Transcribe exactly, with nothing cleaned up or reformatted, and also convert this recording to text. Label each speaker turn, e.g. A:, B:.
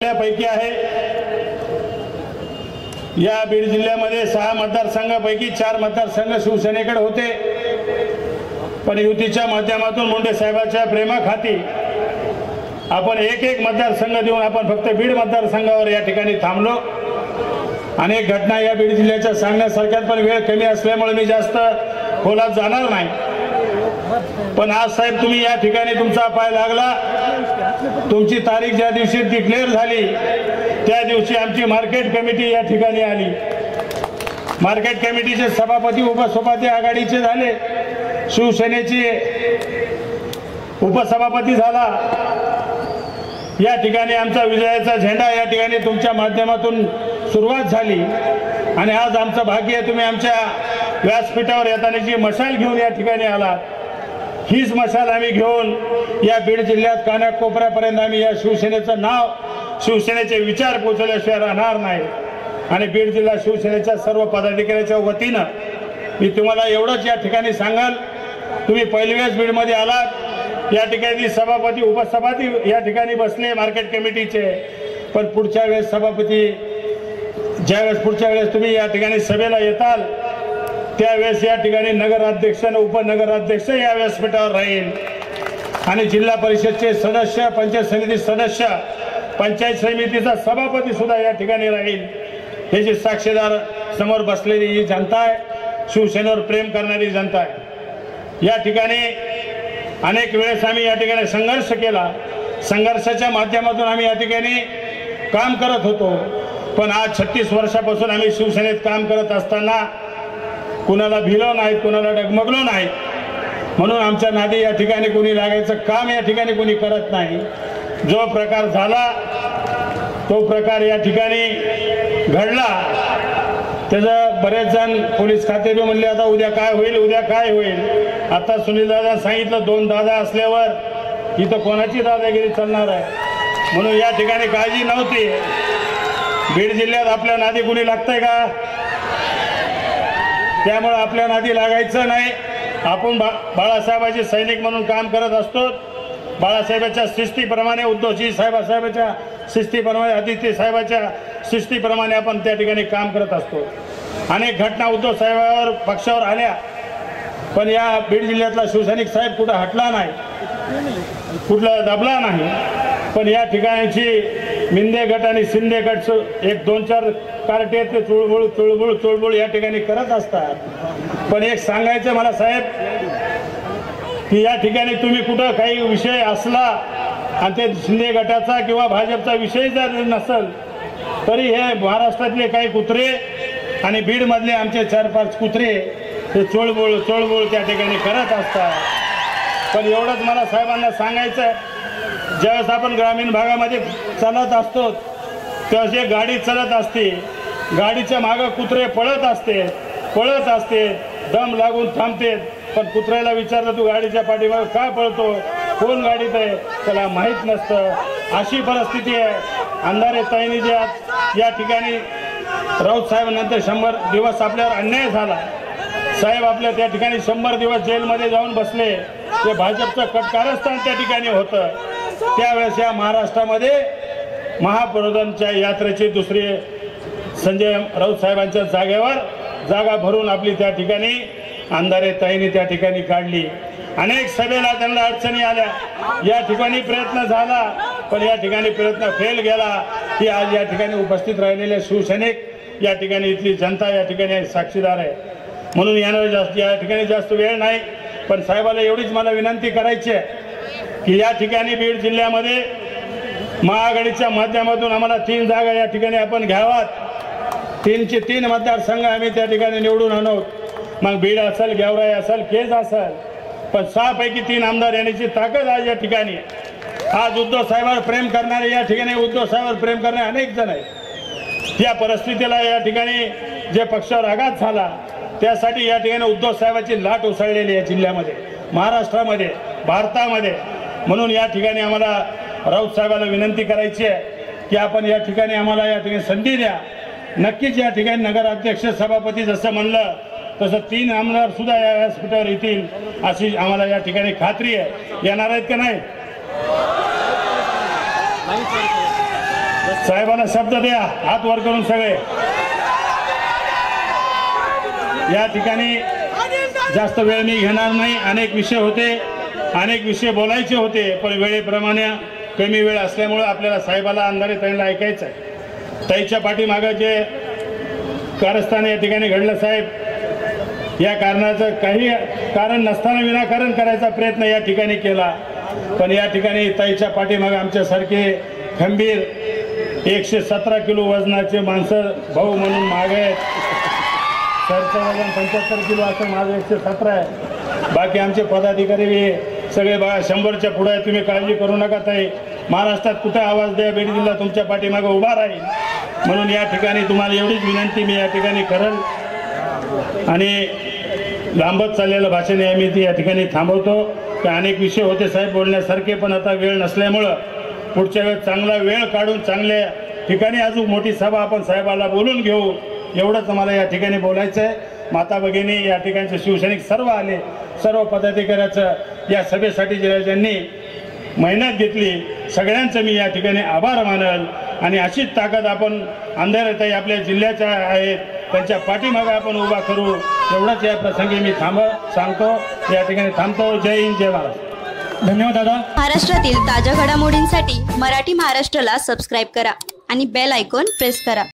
A: जिल्ह्यापैकी आहे। या बीड जिल्ह्यामध्ये सहा मतदारसंघापैकी चार मतदारसंघ शिवसेनेकडे होते, पण युतीच्या माध्यमातून मुंडे साहेबांच्या प्रेमाखाती आपण एक एक मतदारसंघ देऊन आपण फक्त बीड मतदारसंघावर या ठिकाणी थांबलो। अनेक घटना या बीड जिल्ह्याच्या सांगण्यासारख्यात, पण वेळ कमी असल्यामुळे मी जास्त खोलात जाणार नाही। पण आज साहेब तुम्ही या ठिकाणी तुमचा पाय लागला, तुमची तारीख ज्या दिवशी डिक्लेअर झाली त्या दिवशी आमची मार्केट कमिटी या ठिकाणी आली। मार्केट कमिटीचे सभापती उपसभापती आघाडीचे झाले, शिवसेनेचे उपसभापती झाला। या ठिकाणी आमचा विजयाचा झेंडा या ठिकाणी तुमच्या माध्यमातून सुरुवात झाली आणि आज आमचं भाग्य आहे तुम्ही आमच्या व्यासपीठावर येताना जी मशाल घेऊन या ठिकाणी आलात, हीच मशाल आम्ही घेऊन या बीड जिल्ह्यात कानाकोपऱ्यापर्यंत आम्ही या शिवसेनेचं नाव, शिवसेनेचे विचार पोहोचवल्याशिवाय राहणार नाही। आणि बीड जिल्हा शिवसेनेच्या सर्व पदाधिकाऱ्यांच्या वतीनं मी तुम्हाला एवढंच या ठिकाणी सांगाल, तुम्ही पहिल्या वेळेस बीडमध्ये आलात, या ठिकाणी सभापती उपसभापती या ठिकाणी बसले मार्केट कमिटीचे, पण पुढच्या वेळेस सभापती ज्यावेळेस पुढच्या वेळेस तुम्ही या ठिकाणी सभेला येताल त्यावेळेस या ठिकाणी नगराध्यक्ष आणि उपनगराध्यक्ष या व्यासपीठावर राहील आणि जिल्हा परिषदचे सदस्य, पंचायत समिती सदस्य, पंचायत समितीचा सभापती सुद्धा या ठिकाणी राहील। याची साक्षीदार समोर बसलेली ही जनता आहे, शिवसेनेवर प्रेम करणारी जनता आहे। या ठिकाणी अनेक वेळेस आम्ही या ठिकाणी संघर्ष केला, संघर्षाच्या माध्यमातून आम्ही या ठिकाणी काम करत होतो, पण आज छत्तीस वर्षापासून आम्ही शिवसेनेत काम करत असताना कुणाला भिलो नाही, कुणाला डगमगलो नाही, म्हणून आमच्या नादी या ठिकाणी कोणी लागायचं काम या ठिकाणी कोणी करत नाही। जो प्रकार झाला तो प्रकार या ठिकाणी घडला, त्याचं बरेच जण पोलीस खाते बी म्हणले आता उद्या काय होईल, उद्या काय होईल। आता सुनील दादा सांगितलं दोन दादा असल्यावर इथं कोणाची दादागिरी चालणार आहे, म्हणून या ठिकाणी काळजी नव्हती। बीड जिल्ह्यात आपल्या नादी कुणी लागतंय का? त्यामुळे आपल्या नादी लागायचं नाही। आपण बा बाळासाहेबांचे सैनिक म्हणून काम करत असतो। बाळासाहेबांच्या शिस्तीप्रमाणे, उद्धवजी साहेबांच्या शिस्तीप्रमाणे, आदित्य साहेबांच्या शिस्तीप्रमाणे आपण त्या ठिकाणी काम करत असतो। अनेक घटना उद्धव साहेबांवर पक्षावर आल्या, पण या बीड जिल्ह्यातला शिवसैनिक साहेब कुठं हटला नाही, कुठला दबला नाही। पण या ठिकाणची मिंदे गट आणि शिंदे गट एक दोन चार कार्टे ते चुळबुळ चुळबुळ चुळबुळ या ठिकाणी करत असतात। पण एक सांगायचं मला साहेब की या ठिकाणी तुम्ही कुठं काही विषय असला आणि ते शिंदे गटाचा किंवा भाजपचा विषय जर नसेल तरी हे महाराष्ट्रातले काही कुत्रे आणि बीडमधले आमचे चार पाच कुत्रे ते चुळबुळ चुळबुळ त्या ठिकाणी करत असतात। पण एवढंच मला साहेबांना सांगायचं आहे, ज्यावेळेस आपण ग्रामीण भागामध्ये चालत असतो त्यावेळेस एक गाडी चालत असते, गाडीच्या मागं कुत्रे पळत असते पळत असते दम लागून थांबते, पण कुत्र्याला विचारलं तू गाडीच्या पाठीमागे का पळतो, कोण गाडीत आहे, त्याला माहीत नसतं। अशी परिस्थिती आहे। अंधारे ताईनी ज्या या ठिकाणी राऊत साहेबांनंतर शंभर दिवस आपल्यावर अन्याय झाला, साहेब आपल्या त्या ठिकाणी शंभर दिवस जेलमध्ये जाऊन बसले, ते भाजपचं कटकारस्थान त्या ठिकाणी होतं। त्यावेळेस या महाराष्ट्रामध्ये महाप्रबोधनच्या यात्रेची दुसरी संजय राऊत साहेबांच्या जागेवर जागा भरून आपली त्या ठिकाणी अंधारे ताईंनी त्या ठिकाणी काढली। अनेक सभेला त्यांना अडचणी आल्या, या ठिकाणी प्रयत्न झाला, पण या ठिकाणी प्रयत्न फेल गेला। की आज या ठिकाणी उपस्थित राहिलेले शिवसैनिक, या ठिकाणी इथली जनता या ठिकाणी साक्षीदार आहे। म्हणून यानं जास्त या ठिकाणी जास्त वेळ नाही, पण साहेबाला एवढीच मला विनंती करायची आहे की या ठिकाणी बीड जिल्ह्यामध्ये महाआघाडीच्या माध्यमातून आम्हाला तीन जागा या ठिकाणी आपण घ्यावात। तीनचे तीन मतदारसंघ आम्ही त्या ठिकाणी निवडून आणू, मग बीड असेल, गेवराई असेल, केज असेल, पण सहापैकी तीन आमदार येण्याची ताकद आज या ठिकाणी आहे। आज उद्धव साहेबांवर प्रेम करणारे या ठिकाणी उद्धव साहेबांवर प्रेम करणारे अनेक जण आहेत। या परिस्थितीला या ठिकाणी जे पक्षावर आघात झाला त्यासाठी या ठिकाणी उद्धव साहेबांची लाट उसळलेली आहे जिल्ह्यामध्ये, महाराष्ट्रामध्ये, भारतामध्ये। म्हणून या ठिकाणी आम्हाला राऊत साहेबांना विनंती करायची आहे की आपण या ठिकाणी आम्हाला या ठिकाणी संधी द्या। नक्कीच या ठिकाणी नगराध्यक्ष, सभापती जसं म्हणलं तसं तीन आमदार सुद्धा या व्यासपीठावर येतील अशी आम्हाला या ठिकाणी खात्री आहे। येणार आहेत का नाही? साहेबांना शब्द द्या, हात वर करून सगळे. या ठिकाणी जास्त वेळ मी घेणार नाही. अनेक विषय होते, अनेक विषय बोलायचे होते, पण वेळेप्रमाणे कमी वेळ असल्यामुळे आपल्याला साहेबाला अंधारे ताईला ऐकायचं आहे. ताईच्या पाठीमागं जे कारस्थान या ठिकाणी घडलं साहेब, या कारणाचं काही कारण नसताना विनाकारण करायचा प्रयत्न या ठिकाणी केला. पण या ठिकाणी ताईच्या पाठीमागं आमच्यासारखे खंबीर एकशे सतरा किलो वजनाचे माणसं भाऊ म्हणून मागे आहेत. सरचं वजन पंच्याहत्तर किलो असं माझं एकशे सतरा आहे. बाकी आमचे पदाधिकारी सगळे बघा शंभरच्या पुढे आहे. तुम्ही काळजी करू नका ताई. महाराष्ट्रात कुठे आवाज द्या, बीड जिल्हा तुमच्या पाठीमागे उभा राहील. म्हणून या ठिकाणी तुम्हाला एवढीच विनंती मी या ठिकाणी करेल. आणि लांबत चाललेलं भाषण आहे मी ती या ठिकाणी थांबवतो. की अनेक विषय होते साहेब बोलण्यासारखे, पण आता वेळ नसल्यामुळं पुढच्या वेळेस चांगला वेळ काढून चांगल्या ठिकाणी अजून मोठी सभा आपण साहेबाला बोलून घेऊ, एवढंच आम्हाला या ठिकाणी बोलायचं आहे. माता भगिनी या ठिकाणचे शिवसैनिक सर्व आले, सर्व पदाधिकाऱ्याचं या सभेसाठी जे ज्यांनी मेहनत घेतली सगळ्यांचं मी या ठिकाणी आभार मानल. आणि अशीच ताकद आपण अंधाराताई आपल्या जिल्ह्याच्या आहेत त्यांच्या पाठीमागे आपण उभा करू, एवढंच या प्रसंगी मी थांब सांगतो. या ठिकाणी थांबतो. जय हिंद, जय महाराष्ट्र.
B: धन्यवाद दादा.
C: महाराष्ट्रातील ताज्या घडामोडींसाठी मराठी महाराष्ट्राला सबस्क्राईब करा आणि बेल आयकॉन प्रेस करा.